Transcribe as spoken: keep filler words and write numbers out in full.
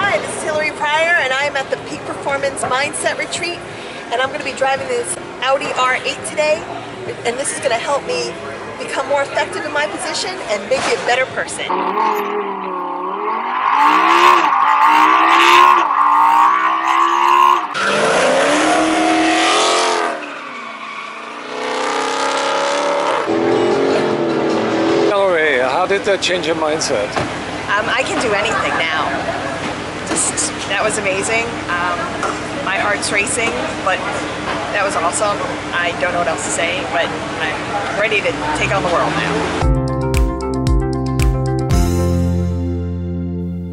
Hi, this is Hillary Pryor, and I am at the Peak Performance Mindset Retreat, and I'm going to be driving this Audi R eight today, and this is going to help me become more effective in my position and make me a better person. Hillary, how did that change your mindset? Um, I can do anything now. Just, that was amazing. Um, my heart's racing, but that was awesome. I don't know what else to say, but I'm ready to take on the world now.